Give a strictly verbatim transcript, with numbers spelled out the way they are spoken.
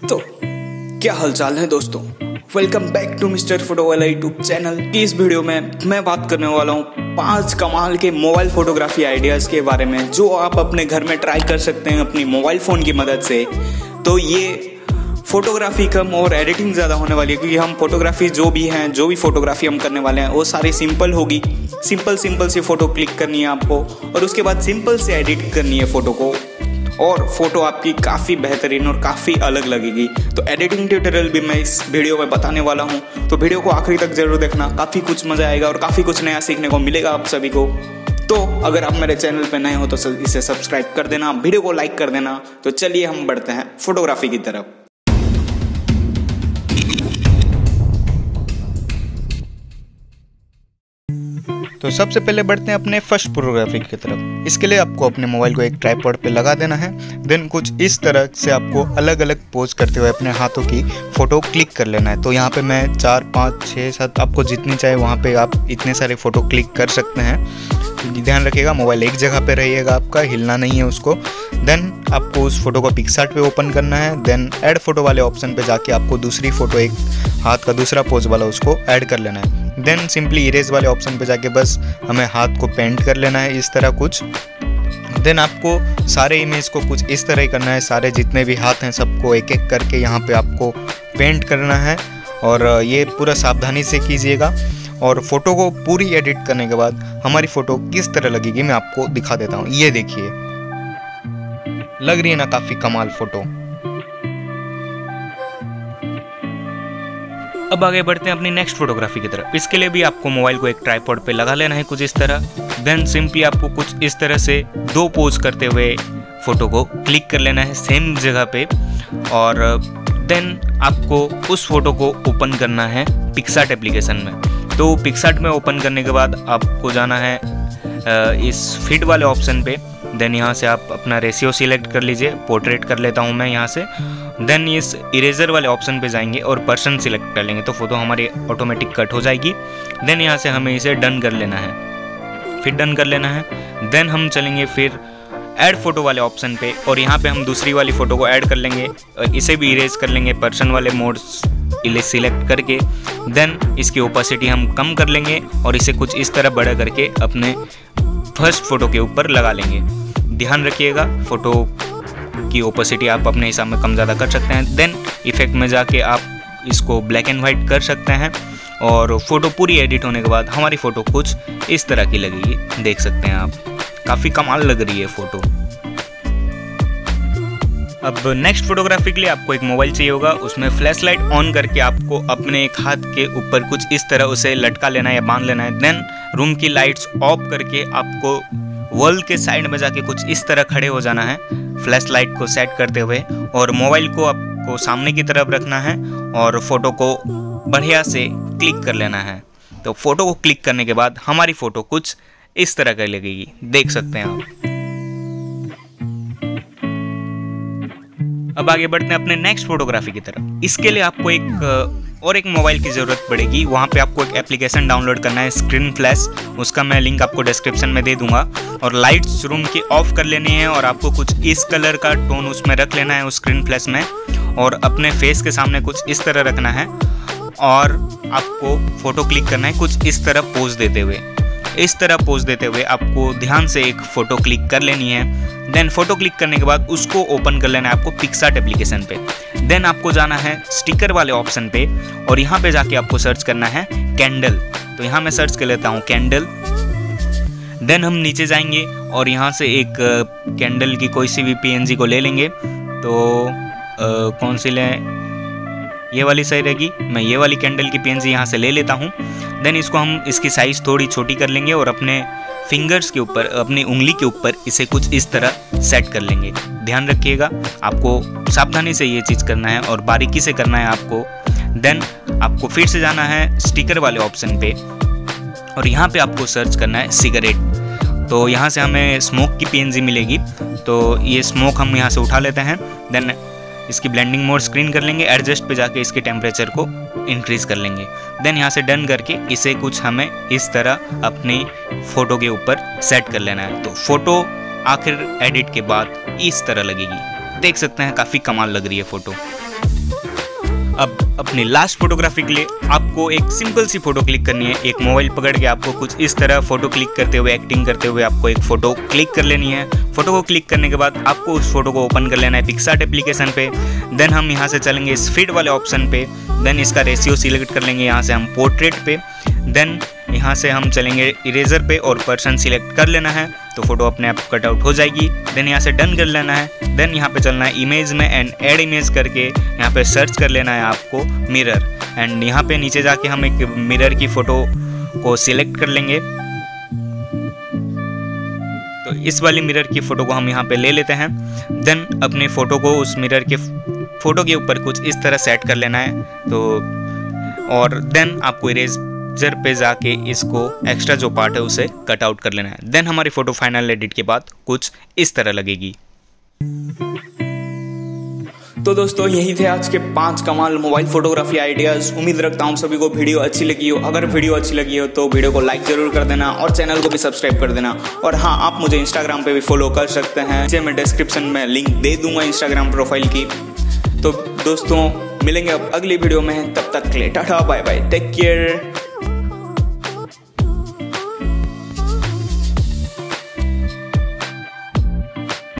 तो क्या हालचाल है दोस्तों, welcome back to mister photo वाला यूट्यूब चैनल। इस वीडियो में मैं बात करने वाला हूँ पांच कमाल के मोबाइल फोटोग्राफी आइडियाज़ के बारे में जो आप अपने घर में ट्राई कर सकते हैं अपनी मोबाइल फ़ोन की मदद से। तो ये फोटोग्राफी कम और एडिटिंग ज़्यादा होने वाली है, क्योंकि हम फोटोग्राफी जो भी हैं जो भी फोटोग्राफी हम करने वाले हैं वो सारी सिंपल होगी। सिंपल सिंपल सी फ़ोटो क्लिक करनी है आपको और उसके बाद सिंपल से एडिट करनी है फ़ोटो को, और फोटो आपकी काफ़ी बेहतरीन और काफ़ी अलग लगेगी। तो एडिटिंग ट्यूटोरियल भी मैं इस वीडियो में बताने वाला हूँ, तो वीडियो को आखिरी तक जरूर देखना, काफ़ी कुछ मज़ा आएगा और काफ़ी कुछ नया सीखने को मिलेगा आप सभी को। तो अगर आप मेरे चैनल पर नए हो तो इसे सब्सक्राइब कर देना, वीडियो को लाइक कर देना। तो चलिए हम बढ़ते हैं फोटोग्राफी की तरफ। तो सबसे पहले बढ़ते हैं अपने फर्स्ट फोटोग्राफी की तरफ। इसके लिए आपको अपने मोबाइल को एक ट्राइपॉड पे लगा देना है। देन कुछ इस तरह से आपको अलग अलग पोज करते हुए अपने हाथों की फ़ोटो क्लिक कर लेना है। तो यहाँ पे मैं चार पाँच छः सात, आपको जितनी चाहे वहाँ पे आप इतने सारे फ़ोटो क्लिक कर सकते हैं। ध्यान रखिएगा मोबाइल एक जगह पे रहिएगा, आपका हिलना नहीं है उसको। देन आपको उस फोटो को पिक्सार्ट पे ओपन करना है। देन ऐड फोटो वाले ऑप्शन पे जाके आपको दूसरी फ़ोटो, एक हाथ का दूसरा पोज वाला, उसको ऐड कर लेना है। देन सिंपली इरेज वाले ऑप्शन पे जाके बस हमें हाथ को पेंट कर लेना है इस तरह कुछ। देन आपको सारे इमेज को कुछ इस तरह ही करना है, सारे जितने भी हाथ हैं सबको एक एक करके यहाँ पे आपको पेंट करना है। और ये पूरा सावधानी से कीजिएगा। और फोटो को पूरी एडिट करने के बाद हमारी फ़ोटो किस तरह लगेगी मैं आपको दिखा देता हूँ। ये देखिए, लग रही है ना काफ़ी कमाल फ़ोटो। अब आगे बढ़ते हैं अपनी नेक्स्ट फोटोग्राफी की तरफ। इसके लिए भी आपको मोबाइल को एक ट्राइपॉड पे लगा लेना है कुछ इस तरह। देन सिंपली आपको कुछ इस तरह से दो पोज करते हुए फ़ोटो को क्लिक कर लेना है सेम जगह पे। और देन आपको उस फोटो को ओपन करना है पिक्सार्ट एप्लीकेशन में। तो पिक्सार्ट में ओपन करने के बाद आपको जाना है इस फिट वाले ऑप्शन पे। देन यहाँ से आप अपना रेशियो सिलेक्ट कर लीजिए, पोर्ट्रेट कर लेता हूँ मैं यहाँ से। देन इस इरेजर वाले ऑप्शन पे जाएंगे और पर्सन सिलेक्ट कर लेंगे, तो फोटो हमारी ऑटोमेटिक कट हो जाएगी। देन यहाँ से हमें इसे डन कर लेना है, फिर डन कर लेना है। देन हम चलेंगे फिर ऐड फोटो वाले ऑप्शन पे और यहाँ पे हम दूसरी वाली फ़ोटो को ऐड कर लेंगे, इसे भी इरेज कर लेंगे पर्सन वाले मोड सिलेक्ट करके। देन इसकी ओपेसिटी हम कम कर लेंगे और इसे कुछ इस तरह बड़ा करके अपने फर्स्ट फ़ोटो के ऊपर लगा लेंगे। ध्यान रखिएगा फ़ोटो की ओपेसिटी आप अपने हिसाब में कम ज़्यादा कर सकते हैं। देन इफेक्ट में जाके आप इसको ब्लैक एंड वाइट कर सकते हैं। और फ़ोटो पूरी एडिट होने के बाद हमारी फ़ोटो कुछ इस तरह की लगेगी, देख सकते हैं आप, काफ़ी कमाल लग रही है फ़ोटो। अब नेक्स्ट फोटोग्राफी के लिए आपको एक मोबाइल चाहिए होगा, उसमें फ्लैश लाइट ऑन करके आपको अपने एक हाथ के ऊपर कुछ इस तरह उसे लटका लेना है या बांध लेना है। देन रूम की लाइट्स ऑफ करके आपको वॉल के साइड में जाके कुछ इस तरह खड़े हो जाना है फ्लैश लाइट को सेट करते हुए, और मोबाइल को आपको सामने की तरफ रखना है और फोटो को बढ़िया से क्लिक कर लेना है। तो फोटो को क्लिक करने के बाद हमारी फ़ोटो कुछ इस तरह की लगेगी, देख सकते हैं आप। अब आगे बढ़ते हैं अपने नेक्स्ट फोटोग्राफी की तरफ। इसके लिए आपको एक और एक मोबाइल की ज़रूरत पड़ेगी। वहाँ पे आपको एक एप्लीकेशन डाउनलोड करना है, स्क्रीन फ्लैश, उसका मैं लिंक आपको डिस्क्रिप्शन में दे दूंगा। और लाइट्स रूम की ऑफ कर लेनी है और आपको कुछ इस कलर का टोन उसमें रख लेना है उस स्क्रीन फ्लैश में, और अपने फेस के सामने कुछ इस तरह रखना है। और आपको फ़ोटो क्लिक करना है कुछ इस तरह पोज देते हुए। इस तरह पोज देते हुए आपको ध्यान से एक फ़ोटो क्लिक कर लेनी है। देन फ़ोटो क्लिक करने के बाद उसको ओपन कर लेना है आपको पिक्सार्ट एप्लीकेशन पे। देन आपको जाना है स्टिकर वाले ऑप्शन पे और यहाँ पे जाके आपको सर्च करना है कैंडल। तो यहाँ मैं सर्च कर लेता हूँ कैंडल। देन हम नीचे जाएंगे और यहाँ से एक कैंडल की कोई सी भी पीएनजी को ले लेंगे। तो आ, कौन सी लें, ये वाली सही रहेगी। मैं ये वाली कैंडल की पीएनजी यहाँ से ले लेता हूँ। देन इसको हम इसकी साइज़ थोड़ी छोटी कर लेंगे और अपने फिंगर्स के ऊपर, अपनी उंगली के ऊपर इसे कुछ इस तरह सेट कर लेंगे। ध्यान रखिएगा, आपको सावधानी से ये चीज़ करना है और बारीकी से करना है आपको। देन आपको फिर से जाना है स्टिकर वाले ऑप्शन पे और यहाँ पे आपको सर्च करना है सिगरेट। तो यहाँ से हमें स्मोक की पीएनजी मिलेगी, तो ये स्मोक हम यहाँ से उठा लेते हैं। देन इसकी ब्लेंडिंग मोड स्क्रीन कर लेंगे, एडजस्ट पे जाके इसके टेम्परेचर को इंक्रीज़ कर लेंगे। देन यहाँ से डन करके इसे कुछ हमें इस तरह अपनी फ़ोटो के ऊपर सेट कर लेना है। तो फ़ोटो आखिर एडिट के बाद इस तरह लगेगी, देख सकते हैं काफ़ी कमाल लग रही है फ़ोटो। अब अपनी लास्ट फोटोग्राफी के लिए आपको एक सिंपल सी फोटो क्लिक करनी है। एक मोबाइल पकड़ के आपको कुछ इस तरह फोटो क्लिक करते हुए, एक्टिंग करते हुए आपको एक फ़ोटो क्लिक कर लेनी है। फोटो को क्लिक करने के बाद आपको उस फोटो को ओपन कर लेना है पिक्सार्ट एप्लीकेशन पे। देन हम यहाँ से चलेंगे इस फीड वाले ऑप्शन पे। देन इसका रेशियो सिलेक्ट कर लेंगे यहाँ से हम पोर्ट्रेट पे। देन यहाँ से हम चलेंगे इरेजर पे और पर्सन सिलेक्ट कर लेना है, तो फोटो अपने आप कट आउट हो जाएगी। देन यहाँ से डन कर लेना है। देन यहाँ पे चलना है इमेज में एंड ऐड इमेज करके यहाँ पे सर्च कर लेना है आपको मिरर, एंड यहाँ पे नीचे जाके हम एक मिरर की फ़ोटो को सिलेक्ट कर लेंगे। तो इस वाली मिरर की फ़ोटो को हम यहाँ पे ले लेते हैं। देन अपनी फ़ोटो को उस मिरर के फ़ोटो के ऊपर कुछ इस तरह सेट कर लेना है। तो और देन आपको इरेजर पे जाके इसको एक्स्ट्रा जो पार्ट है उसे कट आउट कर लेना है। देन हमारी फ़ोटो फाइनल एडिट के बाद कुछ इस तरह लगेगी। तो दोस्तों यही थे आज के पांच कमाल मोबाइल फोटोग्राफी आइडियाज। उम्मीद रखता हूँ सभी को वीडियो अच्छी लगी हो। अगर वीडियो अच्छी लगी हो तो वीडियो को लाइक जरूर कर देना और चैनल को भी सब्सक्राइब कर देना। और हाँ, आप मुझे इंस्टाग्राम पे भी फॉलो कर सकते हैं, नीचे मैं डिस्क्रिप्शन में लिंक दे दूंगा इंस्टाग्राम प्रोफाइल की। तो दोस्तों मिलेंगे अब अगली वीडियो में, तब तक के लिए tata bye bye, take care.